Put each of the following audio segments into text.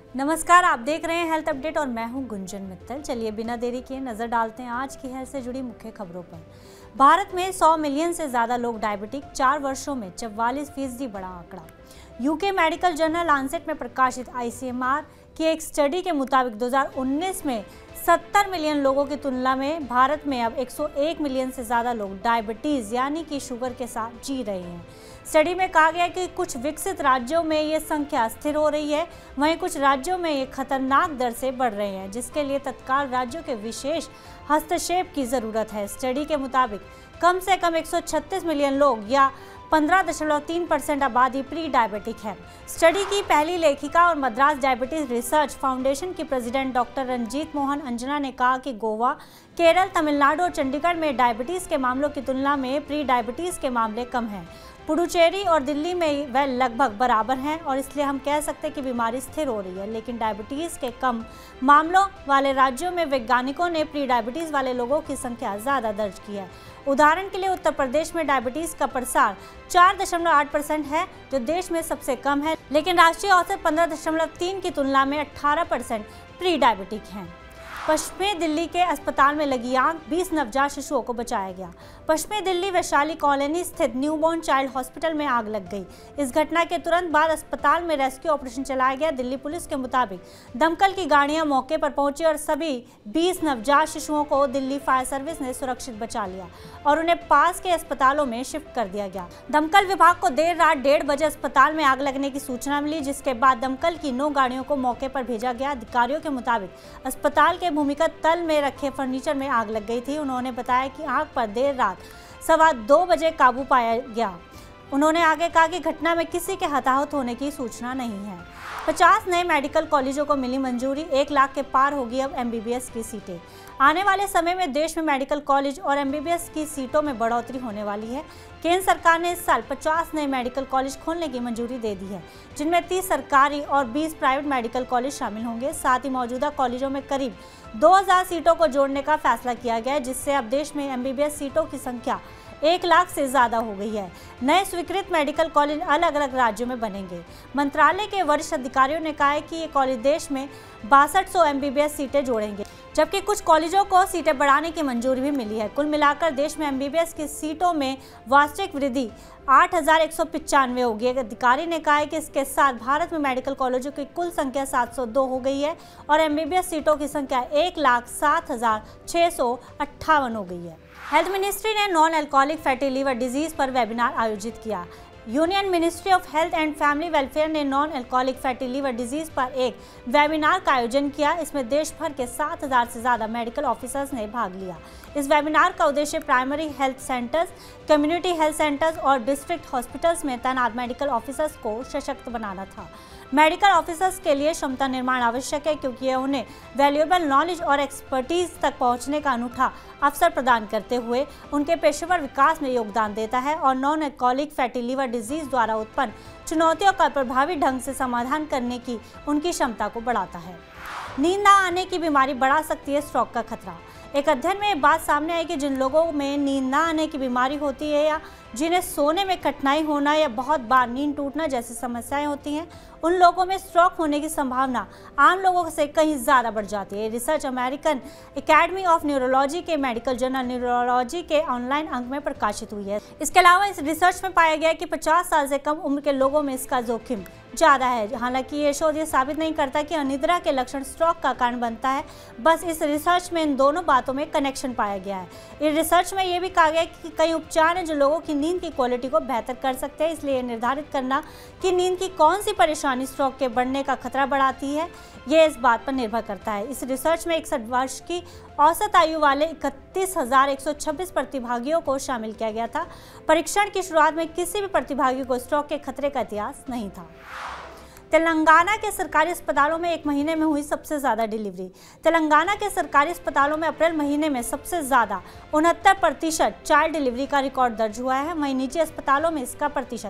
नमस्कार, आप देख रहे हैं हेल्थ अपडेट और मैं हूं गुंजन मित्तल। चलिए बिना देरी किए नजर डालते हैं आज की हेल्थ से जुड़ी मुख्य खबरों पर। भारत में 100 मिलियन से ज्यादा लोग डायबिटिक, 4 वर्षों में 44% बढ़ा आंकड़ा। यूके मेडिकल जर्नल लांसेट में प्रकाशित ICMR की एक स्टडी के मुताबिक 2019 में 70 मिलियन लोगों की तुलना में भारत में अब 101 मिलियन से ज़्यादा लोग डायबिटीज़ यानी कि शुगर के साथ जी रहे हैं। स्टडी में कहा गया कि कुछ विकसित राज्यों में ये संख्या स्थिर हो रही है, वहीं कुछ राज्यों में ये खतरनाक दर से बढ़ रहे हैं, जिसके लिए तत्काल राज्यों के विशेष हस्तक्षेप की ज़रूरत है। स्टडी के मुताबिक कम से कम 136 मिलियन लोग या 15.3% आबादी प्री डायबिटिक है। स्टडी की पहली लेखिका और मद्रास डायबिटीज रिसर्च फाउंडेशन की प्रेसिडेंट डॉक्टर रंजीत मोहन अंजना ने कहा कि गोवा, केरल, तमिलनाडु और चंडीगढ़ में डायबिटीज के मामलों की तुलना में प्री डायबिटीज के मामले कम हैं। पुडुचेरी और दिल्ली में वह लगभग बराबर हैं और इसलिए हम कह सकते हैं कि बीमारी स्थिर हो रही है। लेकिन डायबिटीज़ के कम मामलों वाले राज्यों में वैज्ञानिकों ने प्री डायबिटीज़ वाले लोगों की संख्या ज़्यादा दर्ज की है। उदाहरण के लिए उत्तर प्रदेश में डायबिटीज़ का प्रसार 4.8% है, जो देश में सबसे कम है, लेकिन राष्ट्रीय औसत 15.3 की तुलना में 18% प्री डायबिटिक हैं। पश्चिमी दिल्ली के अस्पताल में लगी आग, 20 नवजात शिशुओं को बचाया गया। पश्चिमी दिल्ली वैशाली कॉलोनी स्थित न्यूबॉर्न चाइल्ड हॉस्पिटल में आग लग गई। इस घटना के तुरंत बाद अस्पताल में रेस्क्यू ऑपरेशन चलाया गया। दिल्ली पुलिस के मुताबिक दमकल की गाड़ियां मौके पर पहुंची और सभी 20 नवजात शिशुओं को दिल्ली फायर सर्विस ने सुरक्षित बचा लिया और उन्हें पास के अस्पतालों में शिफ्ट कर दिया गया। दमकल विभाग को देर रात 1:30 बजे अस्पताल में आग लगने की सूचना मिली, जिसके बाद दमकल की 9 गाड़ियों को मौके पर भेजा गया। अधिकारियों के मुताबिक अस्पताल के भूमिगत तल में रखे फर्नीचर में आग लग गई थी। उन्होंने बताया कि आग पर देर रात 2:15 बजे काबू पाया गया। उन्होंने आगे कहा कि घटना में किसी के हताहत होने की सूचना नहीं है। 50 नए मेडिकल कॉलेजों को मिली मंजूरी, 1 लाख के पार होगी अब MBBS की सीटें। आने वाले समय में देश में मेडिकल कॉलेज और MBBS की सीटों में बढ़ोतरी होने वाली है। केंद्र सरकार ने इस साल 50 नए मेडिकल कॉलेज खोलने की मंजूरी दे दी है, जिनमें 30 सरकारी और 20 प्राइवेट मेडिकल कॉलेज शामिल होंगे। साथ ही मौजूदा कॉलेजों में करीब 2000 सीटों को जोड़ने का फैसला किया गया है, जिससे अब देश में MBBS सीटों की संख्या 1 लाख से ज़्यादा हो गई है। नए स्वीकृत मेडिकल कॉलेज अलग अलग राज्यों में बनेंगे। मंत्रालय के वरिष्ठ अधिकारियों ने कहा है कि ये कॉलेज देश में 6200 MBBS सीटें जोड़ेंगे, जबकि कुछ कॉलेजों को सीटें बढ़ाने की मंजूरी भी मिली है। कुल मिलाकर देश में MBBS की सीटों में वार्षिक वृद्धि 8195 होगी। एक अधिकारी ने कहा है कि इसके साथ भारत में मेडिकल कॉलेजों की कुल संख्या 702 हो गई है और MBBS सीटों की संख्या 1,07,658 हो गई है। हेल्थ मिनिस्ट्री ने non alcoholic fatty liver disease पर वेबिनार आयोजित किया। Union ministry of health and family welfare ने non alcoholic fatty liver disease पर एक वेबिनार का आयोजन किया। इसमें देश भर के 7000 से ज़्यादा मेडिकल ऑफिसर्स ने भाग लिया। इस वेबिनार का उद्देश्य primary health centres, community health centres और डिस्ट्रिक्ट हॉस्पिटल्स में तैनात मेडिकल ऑफिसर्स को सशक्त बनाना था। मेडिकल ऑफिसर्स के लिए क्षमता निर्माण आवश्यक है, क्योंकि यह उन्हें वैल्यूएबल नॉलेज और एक्सपर्टीज तक पहुंचने का अनूठा अवसर प्रदान करते हुए उनके पेशेवर विकास में योगदान देता है और non alcoholic fatty liver disease द्वारा उत्पन्न चुनौतियों का प्रभावी ढंग से समाधान करने की उनकी क्षमता को बढ़ाता है। नींद न आने की बीमारी बढ़ा सकती है स्ट्रोक का खतरा। एक अध्ययन में ये बात सामने आई कि जिन लोगों में नींद न आने की बीमारी होती है या जिन्हें सोने में कठिनाई होना या बहुत बार नींद टूटना जैसी समस्याएं होती हैं, उन लोगों में स्ट्रोक होने की संभावना आम लोगों से कहीं ज़्यादा बढ़ जाती है। Research American Academy of Neurology के मेडिकल जर्नल न्यूरोलॉजी के ऑनलाइन अंक में प्रकाशित हुई है। इसके अलावा इस रिसर्च में पाया गया कि 50 साल से कम उम्र के लोगों में इसका जोखिम ज़्यादा है। हालांकि ये शोध ये साबित नहीं करता कि अनिद्रा के लक्षण स्ट्रोक का कारण बनता है। बस इस रिसर्च में इन दोनों बातों में कनेक्शन पाया गया है। इस रिसर्च में ये भी कहा गया कि कई उपचार हैं जो लोगों की नींद की क्वालिटी को बेहतर कर सकते हैं। इसलिए निर्धारित करना कि नींद की कौन सी परेशानी स्ट्रोक के बढ़ने का खतरा बढ़ाती है, ये इस बात पर निर्भर करता है। इस रिसर्च में 61 वर्ष की औसत आयु वाले 31,126 प्रतिभागियों को शामिल किया गया था। परीक्षण की शुरुआत में किसी भी प्रतिभागी को स्ट्रोक के खतरे का इतिहास नहीं था। तेलंगाना के सरकारी अस्पतालों में एक महीने में हुई सबसे ज़्यादा डिलीवरी। तेलंगाना के सरकारी अस्पतालों में अप्रैल महीने में सबसे ज़्यादा 69% चाइल्ड डिलीवरी का रिकॉर्ड दर्ज हुआ है। वहीं निजी अस्पतालों में इसका प्रतिशत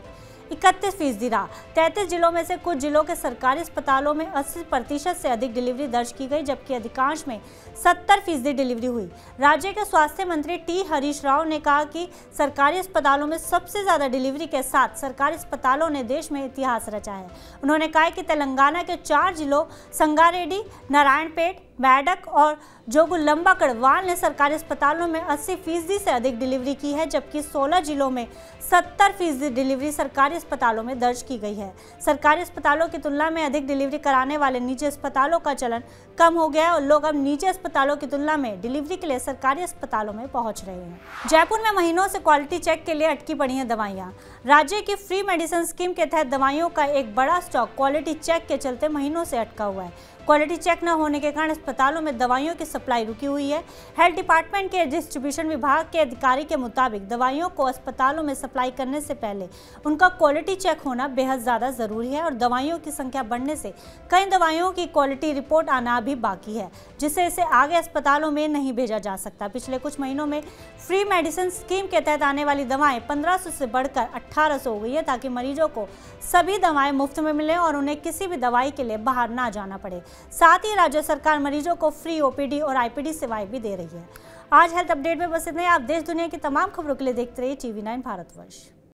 31% रहा। 33 जिलों में से कुछ जिलों के सरकारी अस्पतालों में 80% से अधिक डिलीवरी दर्ज की गई, जबकि अधिकांश में 70% डिलीवरी हुई। राज्य के स्वास्थ्य मंत्री टी हरीश राव ने कहा कि सरकारी अस्पतालों में सबसे ज्यादा डिलीवरी के साथ सरकारी अस्पतालों ने देश में इतिहास रचा है। उन्होंने कहा कि तेलंगाना के 4 जिलों संगारेड्डी, नारायणपेट, मेडक और जोगुलंबा गढ़वाल ने सरकारी अस्पतालों में 80% से अधिक डिलीवरी की है, जबकि 16 जिलों में 70% डिलीवरी सरकारी अस्पतालों में दर्ज की गई है। सरकारी अस्पतालों की तुलना में अधिक डिलीवरी कराने वाले निजी अस्पतालों का चलन कम हो गया है और लोग अब निजी अस्पतालों की तुलना में डिलीवरी के लिए सरकारी अस्पतालों में पहुंच रहे हैं। जयपुर में महीनों से क्वालिटी चेक के लिए अटकी पड़ी हैं दवाइयाँ। राज्य की फ्री मेडिसिन स्कीम के तहत दवाइयों का एक बड़ा स्टॉक क्वालिटी चेक के चलते महीनों से अटका हुआ है। क्वालिटी चेक न होने के कारण अस्पतालों में दवाइयों की सप्लाई रुकी हुई है। हेल्थ डिपार्टमेंट के डिस्ट्रीब्यूशन विभाग के अधिकारी के मुताबिक दवाइयों को अस्पतालों में सप्लाई करने से पहले उनका क्वालिटी चेक होना बेहद ज़्यादा ज़रूरी है और दवाइयों की संख्या बढ़ने से कई दवाइयों की क्वालिटी रिपोर्ट आना भी बाकी है, जिससे इसे आगे अस्पतालों में नहीं भेजा जा सकता। पिछले कुछ महीनों में फ्री मेडिसिन स्कीम के तहत आने वाली दवाएं 1500 से बढ़कर 1800 हो गई है, ताकि मरीजों को सभी दवाएं मुफ्त में मिलें और उन्हें किसी भी दवाई के लिए बाहर ना जाना पड़े। साथ ही राज्य सरकार मरीजों को फ्री ओपीडी और आईपीडी सेवाएं भी दे रही है। आज हेल्थ अपडेट में बस इतना ही। आप देश दुनिया की तमाम खबरों के लिए देखते रहिए TV9 भारतवर्ष।